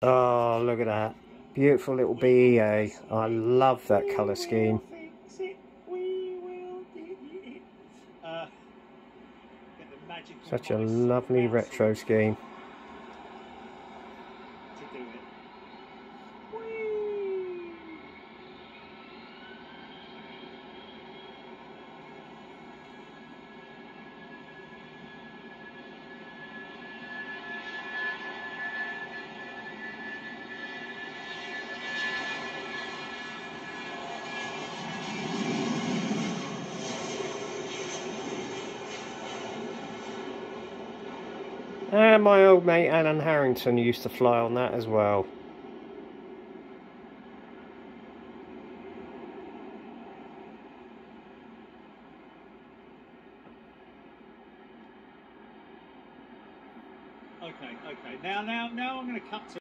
Oh, look at that. Beautiful little BEA. I love that colour scheme. Such a lovely retro scheme. And my old mate Alan Harrington used to fly on that as well. Okay. Now I'm going to cut to